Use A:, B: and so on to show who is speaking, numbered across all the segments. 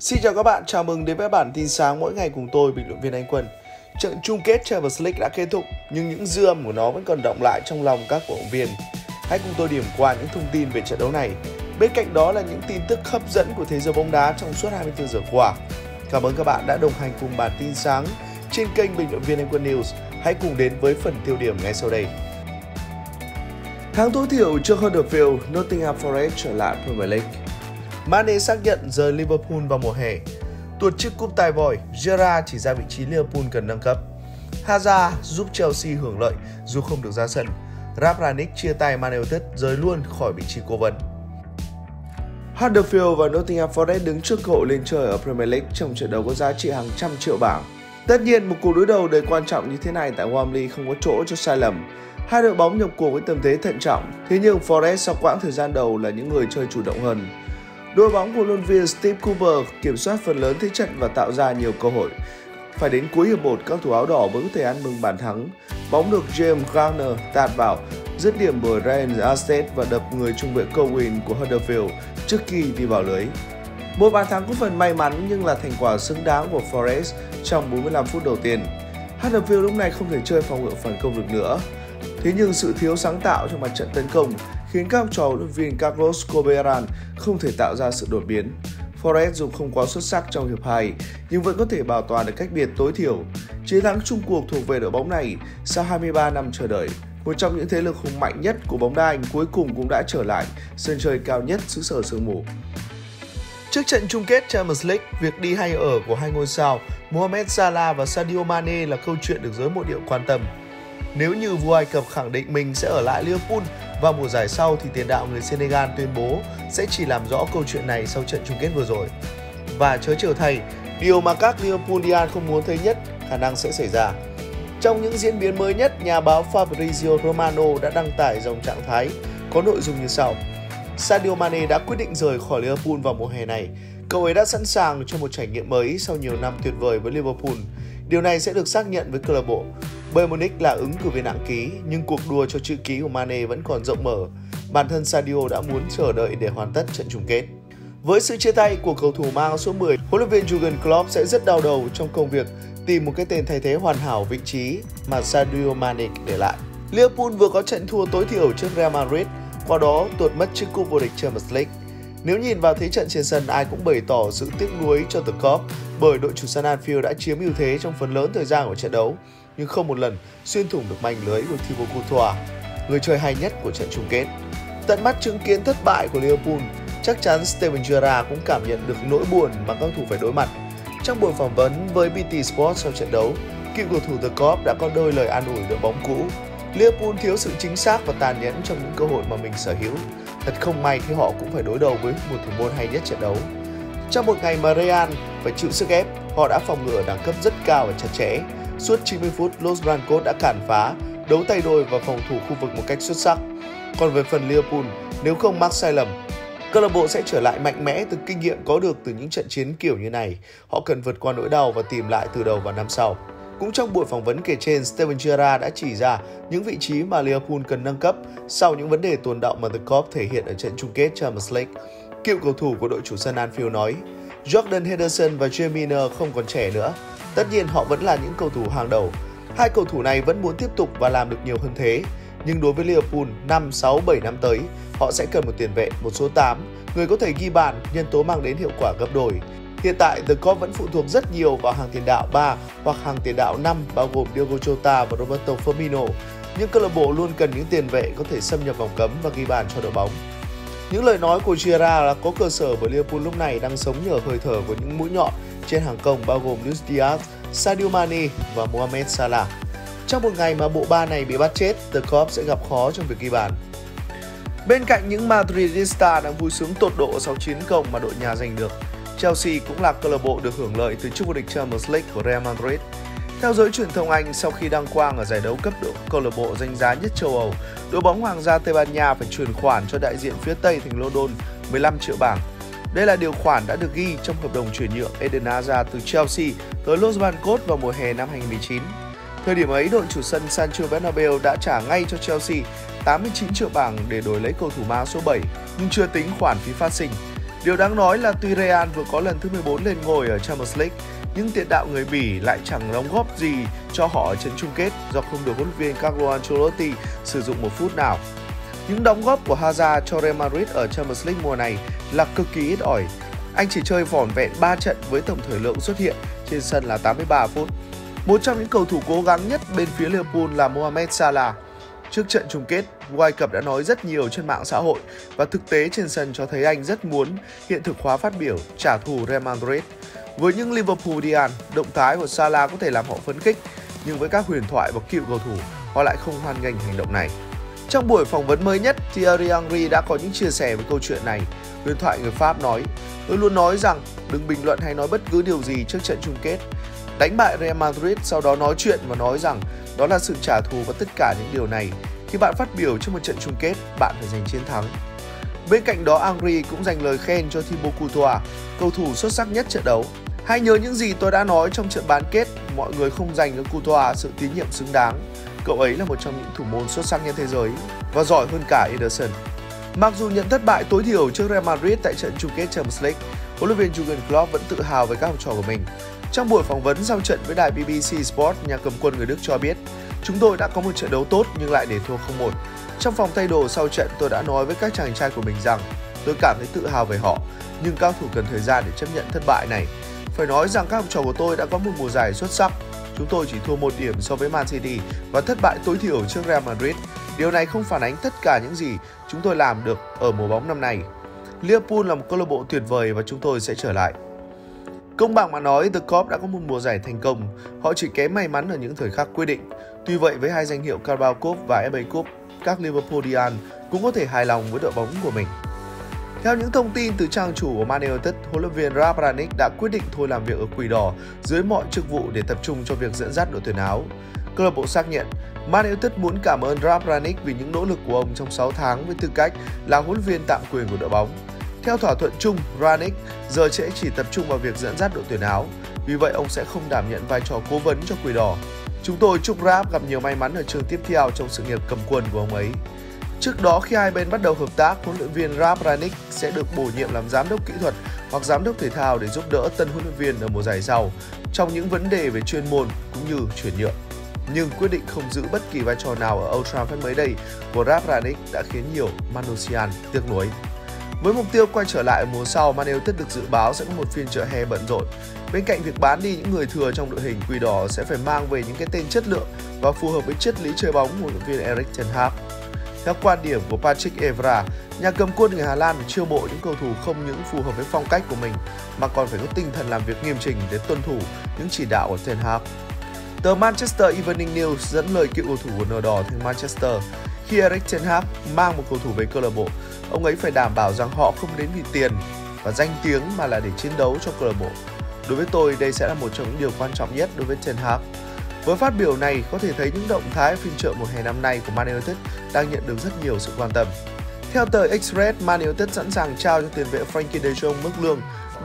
A: Xin chào các bạn, chào mừng đến với bản tin sáng mỗi ngày cùng tôi, bình luận viên Anh Quân. Trận chung kết Champions League đã kết thúc, nhưng những dư âm của nó vẫn còn đọng lại trong lòng các cổ động viên. Hãy cùng tôi điểm qua những thông tin về trận đấu này. Bên cạnh đó là những tin tức hấp dẫn của thế giới bóng đá trong suốt 24 giờ qua. Cảm ơn các bạn đã đồng hành cùng bản tin sáng trên kênh bình luận viên Anh Quân News. Hãy cùng đến với phần tiêu điểm ngay sau đây. Thắng tối thiểu trước Huddersfield, Nottingham Forest trở lại Premier League. Mane xác nhận rời Liverpool vào mùa hè. Tuột chức cúp tài vòi, Gerrard chỉ ra vị trí Liverpool cần nâng cấp. Hazard giúp Chelsea hưởng lợi dù không được ra sân. Rangnick chia tay Man United rời luôn khỏi vị trí cố vấn. Huddersfield và Nottingham Forest đứng trước cơ hội lên chơi ở Premier League trong trận đấu có giá trị hàng trăm triệu bảng. Tất nhiên, một cuộc đối đầu đầy quan trọng như thế này tại Wembley không có chỗ cho sai lầm. Hai đội bóng nhập cuộc với tâm thế thận trọng, thế nhưng Forest sau quãng thời gian đầu là những người chơi chủ động hơn. Đội bóng của huấn luyện viên Steve Cooper kiểm soát phần lớn thế trận và tạo ra nhiều cơ hội. Phải đến cuối hiệp 1, các thủ áo đỏ mới có thể ăn mừng bàn thắng. Bóng được James Garner tạt vào, dứt điểm bởi Ryan Arstead và đập người trung vệ Cowan của Huddersfield trước khi đi vào lưới. Một bàn thắng có phần may mắn nhưng là thành quả xứng đáng của Forest trong 45 phút đầu tiên. Huddersfield lúc này không thể chơi phòng ngự phản công được nữa. Thế nhưng sự thiếu sáng tạo trong mặt trận tấn công khiến các học trò huấn luyện viên Carlos Corberán không thể tạo ra sự đột biến. Forest dù không quá xuất sắc trong hiệp 2 nhưng vẫn có thể bảo toàn được cách biệt tối thiểu. Chiến thắng chung cuộc thuộc về đội bóng này sau 23 năm chờ đợi. Một trong những thế lực hùng mạnh nhất của bóng đá Anh cuối cùng cũng đã trở lại sân chơi cao nhất xứ sở sương mù. Trước trận chung kết Champions League, việc đi hay ở của hai ngôi sao Mohamed Salah và Sadio Mane là câu chuyện được giới mộ điệu quan tâm. Nếu như vua Ai Cập khẳng định mình sẽ ở lại Liverpool vào mùa giải sau thì tiền đạo người Senegal tuyên bố sẽ chỉ làm rõ câu chuyện này sau trận chung kết vừa rồi. Và chớ trêu thay, điều mà các Liverpoolian không muốn thấy nhất khả năng sẽ xảy ra. Trong những diễn biến mới nhất, nhà báo Fabrizio Romano đã đăng tải dòng trạng thái có nội dung như sau. Sadio Mane đã quyết định rời khỏi Liverpool vào mùa hè này. Cậu ấy đã sẵn sàng cho một trải nghiệm mới sau nhiều năm tuyệt vời với Liverpool. Điều này sẽ được xác nhận với câu lạc bộ. Bayern Munich là ứng cử viên nặng ký, nhưng cuộc đua cho chữ ký của Mane vẫn còn rộng mở. Bản thân Sadio đã muốn chờ đợi để hoàn tất trận chung kết. Với sự chia tay của cầu thủ mang số 10, huấn luyện viên Jurgen Klopp sẽ rất đau đầu trong công việc tìm một cái tên thay thế hoàn hảo vị trí mà Sadio Mane để lại. Liverpool vừa có trận thua tối thiểu trước Real Madrid, qua đó tuột mất chức cúp vô địch Champions League. Nếu nhìn vào thế trận trên sân, ai cũng bày tỏ sự tiếc nuối cho The Cop bởi đội chủ sân Anfield đã chiếm ưu thế trong phần lớn thời gian của trận đấu, nhưng không một lần xuyên thủng được mảnh lưới của Thibaut Courtois, người chơi hay nhất của trận chung kết. Tận mắt chứng kiến thất bại của Liverpool, chắc chắn Steven Gerrard cũng cảm nhận được nỗi buồn mà các thủ phải đối mặt. Trong buổi phỏng vấn với BT Sport sau trận đấu, cựu cầu thủ The Cop đã có đôi lời an ủi đội bóng cũ. Liverpool thiếu sự chính xác và tàn nhẫn trong những cơ hội mà mình sở hữu. Thật không may khi họ cũng phải đối đầu với một thủ môn hay nhất trận đấu. Trong một ngày mà Real phải chịu sức ép, họ đã phòng ngự ở đẳng cấp rất cao và chặt chẽ. Suốt 90 phút, Los Blancos đã cản phá, đấu tay đôi và phòng thủ khu vực một cách xuất sắc. Còn về phần Liverpool, nếu không mắc sai lầm, câu lạc bộ sẽ trở lại mạnh mẽ từ kinh nghiệm có được từ những trận chiến kiểu như này. Họ cần vượt qua nỗi đau và tìm lại từ đầu vào năm sau. Cũng trong buổi phỏng vấn kể trên, Steven Gerrard đã chỉ ra những vị trí mà Liverpool cần nâng cấp sau những vấn đề tồn đọng mà The Cop thể hiện ở trận chung kết Champions League. Cựu cầu thủ của đội chủ sân Anfield nói, Jordan Henderson và James Milner không còn trẻ nữa. Tất nhiên họ vẫn là những cầu thủ hàng đầu. Hai cầu thủ này vẫn muốn tiếp tục và làm được nhiều hơn thế. Nhưng đối với Liverpool, 5, 6, 7 năm tới, họ sẽ cần một tiền vệ, một số 8, người có thể ghi bàn, nhân tố mang đến hiệu quả gấp đôi. Hiện tại, The Cop vẫn phụ thuộc rất nhiều vào hàng tiền đạo 3 hoặc hàng tiền đạo 5 bao gồm Diogo Jota và Roberto Firmino. Nhưng câu lạc bộ luôn cần những tiền vệ có thể xâm nhập vòng cấm và ghi bàn cho đội bóng. Những lời nói của Gerrard là có cơ sở bởi Liverpool lúc này đang sống nhờ hơi thở của những mũi nhọn trên hàng công bao gồm Luis Diaz, Sadio Mane và Mohamed Salah. Trong một ngày mà bộ ba này bị bắt chết, The Cop sẽ gặp khó trong việc ghi bàn. Bên cạnh những Madridista đang vui sướng tột độ sau chiến công mà đội nhà giành được, Chelsea cũng là câu lạc bộ được hưởng lợi từ chức vô địch Champions League của Real Madrid. Theo giới truyền thông Anh, sau khi đăng quang ở giải đấu cấp độ câu lạc bộ danh giá nhất châu Âu, đội bóng Hoàng gia Tây Ban Nha phải chuyển khoản cho đại diện phía Tây thành London 15 triệu bảng. Đây là điều khoản đã được ghi trong hợp đồng chuyển nhượng Eden Hazard từ Chelsea tới Los Blancos vào mùa hè năm 2019. Thời điểm ấy, đội chủ sân Santiago Bernabeu đã trả ngay cho Chelsea 89 triệu bảng để đổi lấy cầu thủ mang số 7, nhưng chưa tính khoản phí phát sinh. Điều đáng nói là tuy Real vừa có lần thứ 14 lên ngôi ở Champions League, nhưng tiền đạo người Bỉ lại chẳng đóng góp gì cho họ ở trận chung kết do không được huấn luyện viên Carlo Ancelotti sử dụng một phút nào. Những đóng góp của Hazard cho Real Madrid ở Champions League mùa này là cực kỳ ít ỏi. Anh chỉ chơi vỏn vẹn 3 trận với tổng thời lượng xuất hiện trên sân là 83 phút. Một trong những cầu thủ cố gắng nhất bên phía Liverpool là Mohamed Salah. Trước trận chung kết, vua Ai Cập đã nói rất nhiều trên mạng xã hội và thực tế trên sân cho thấy anh rất muốn hiện thực hóa phát biểu trả thù Real Madrid. Với những Liverpoolian, động thái của Salah có thể làm họ phấn khích, nhưng với các huyền thoại và cựu cầu thủ, họ lại không hoan nghênh hành động này. Trong buổi phỏng vấn mới nhất, Thierry Henry đã có những chia sẻ về câu chuyện này. Huyền thoại người Pháp nói: "Tôi luôn nói rằng đừng bình luận hay nói bất cứ điều gì trước trận chung kết. Đánh bại Real Madrid, sau đó nói chuyện và nói rằng đó là sự trả thù và tất cả những điều này. Khi bạn phát biểu trong một trận chung kết, bạn phải giành chiến thắng." Bên cạnh đó, Henry cũng dành lời khen cho Thibaut Courtois, cầu thủ xuất sắc nhất trận đấu. "Hãy nhớ những gì tôi đã nói trong trận bán kết, mọi người không dành cho Courtois sự tín nhiệm xứng đáng. Cậu ấy là một trong những thủ môn xuất sắc nhất thế giới và giỏi hơn cả Ederson." Mặc dù nhận thất bại tối thiểu trước Real Madrid tại trận chung kết Champions League, huấn luyện viên Jurgen Klopp vẫn tự hào về các học trò của mình. Trong buổi phỏng vấn sau trận với đài BBC Sport, nhà cầm quân người Đức cho biết: "Chúng tôi đã có một trận đấu tốt nhưng lại để thua 0-1. Trong phòng thay đồ sau trận, tôi đã nói với các chàng trai của mình rằng tôi cảm thấy tự hào về họ, nhưng các thủ cần thời gian để chấp nhận thất bại này. Phải nói rằng các học trò của tôi đã có một mùa giải xuất sắc. Chúng tôi chỉ thua 1 điểm so với Man City và thất bại tối thiểu trước Real Madrid. Điều này không phản ánh tất cả những gì chúng tôi làm được ở mùa bóng năm nay. Liverpool là một câu lạc bộ tuyệt vời và chúng tôi sẽ trở lại." Công bằng mà nói, The Cop đã có một mùa giải thành công. Họ chỉ kém may mắn ở những thời khắc quyết định. Tuy vậy, với 2 danh hiệu Carabao Cup và FA Cup, các Liverpoolian cũng có thể hài lòng với đội bóng của mình. Theo những thông tin từ trang chủ của Man United, huấn luyện viên Ralf Rangnick đã quyết định thôi làm việc ở Quỷ Đỏ dưới mọi chức vụ để tập trung cho việc dẫn dắt đội tuyển Áo. Câu lạc bộ xác nhận Man United muốn cảm ơn Ralf Rangnick vì những nỗ lực của ông trong 6 tháng với tư cách là huấn luyện viên tạm quyền của đội bóng. Theo thỏa thuận chung, Rangnick giờ sẽ chỉ tập trung vào việc dẫn dắt đội tuyển Áo, vì vậy ông sẽ không đảm nhận vai trò cố vấn cho Quỷ Đỏ. Chúng tôi chúc Ralf gặp nhiều may mắn ở trường tiếp theo trong sự nghiệp cầm quân của ông ấy. Trước đó, khi hai bên bắt đầu hợp tác, huấn luyện viên Ralf Rangnick sẽ được bổ nhiệm làm giám đốc kỹ thuật hoặc giám đốc thể thao để giúp đỡ tân huấn luyện viên ở mùa giải sau trong những vấn đề về chuyên môn cũng như chuyển nhượng. Nhưng quyết định không giữ bất kỳ vai trò nào ở Old Trafford mới đây của Ralf Rangnick đã khiến nhiều Manusian tiếc nuối. Với mục tiêu quay trở lại mùa sau, Man United được dự báo sẽ có một phiên chợ hè bận rộn. Bên cạnh việc bán đi những người thừa trong đội hình, Quỷ Đỏ sẽ phải mang về những cái tên chất lượng và phù hợp với triết lý chơi bóng của huấn luyện viên Erik ten Hag. Theo quan điểm của Patrick Evra, nhà cầm quân người Hà Lan phải chiêu mộ những cầu thủ không những phù hợp với phong cách của mình mà còn phải có tinh thần làm việc nghiêm chỉnh để tuân thủ những chỉ đạo của ten Hag. Tờ Manchester Evening News dẫn lời cựu cầu thủ của Nờ Đỏ thành Manchester: "Khi Erik ten Hag mang một cầu thủ về câu lạc bộ, ông ấy phải đảm bảo rằng họ không đến vì tiền và danh tiếng mà là để chiến đấu cho câu lạc bộ. Đối với tôi, đây sẽ là một trong những điều quan trọng nhất đối với ten Hag." Với phát biểu này, có thể thấy những động thái phiên chợ mùa hè năm nay của Man United đang nhận được rất nhiều sự quan tâm. Theo tờ Express, Man United sẵn sàng trao cho tiền vệ Frenkie de Jong mức lương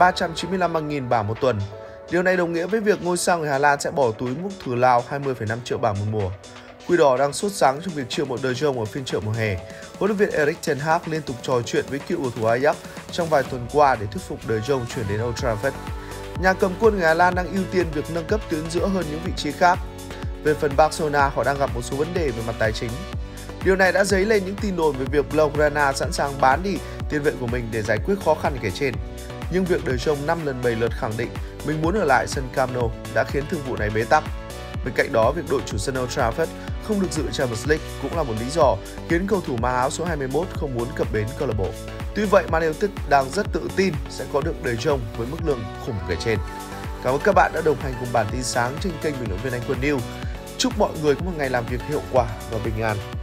A: 395.000 bảng một tuần. Điều này đồng nghĩa với việc ngôi sao người Hà Lan sẽ bỏ túi mức thù lao 20,5 triệu bảng một mùa. Quỷ Đỏ đang sốt sắng trong việc chiêu mộ de Jong ở phiên chợ mùa hè. Huấn luyện viên Erik ten Hag liên tục trò chuyện với cựu cầu thủ Ajax trong vài tuần qua để thuyết phục de Jong chuyển đến Old Trafford. Nhà cầm quân người Hà Lan đang ưu tiên việc nâng cấp tuyến giữa hơn những vị trí khác. Về phần Barcelona, họ đang gặp một số vấn đề về mặt tài chính. Điều này đã dấy lên những tin đồn về việc Blaugrana sẵn sàng bán đi tiền vệ của mình để giải quyết khó khăn kể trên. Nhưng việc de Jong 5 lần 7 lượt khẳng định mình muốn ở lại sân Camp Nou đã khiến thương vụ này bế tắc. Bên cạnh đó, việc đội chủ sân Old Trafford không được dự Champions League cũng là một lý do khiến cầu thủ mang áo số 21 không muốn cập bến câu lạc bộ. Tuy vậy, Man United đang rất tự tin sẽ có được de Jong với mức lương khủng kể trên. Cảm ơn các bạn đã đồng hành cùng bản tin sáng trên kênh bình luận viên Anh Quân News. Chúc mọi người có một ngày làm việc hiệu quả và bình an.